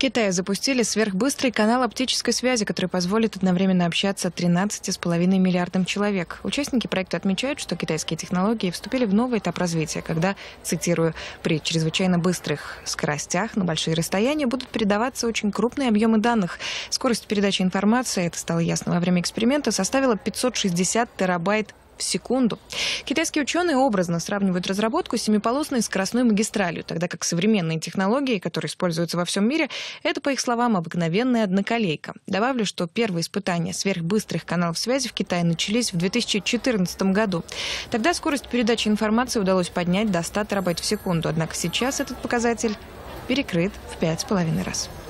Китае запустили сверхбыстрый канал оптической связи, который позволит одновременно общаться 13,5 миллиардам человек. Участники проекта отмечают, что китайские технологии вступили в новый этап развития, когда, цитирую, при чрезвычайно быстрых скоростях на большие расстояния будут передаваться очень крупные объемы данных. Скорость передачи информации, это стало ясно во время эксперимента, составила 560 терабайт в секунду. Китайские ученые образно сравнивают разработку с семиполосной скоростной магистралью, тогда как современные технологии, которые используются во всем мире, это, по их словам, обыкновенная одноколейка. Добавлю, что первые испытания сверхбыстрых каналов связи в Китае начались в 2014 году. Тогда скорость передачи информации удалось поднять до 100 терабайт в секунду, однако сейчас этот показатель перекрыт в 5,5 раз.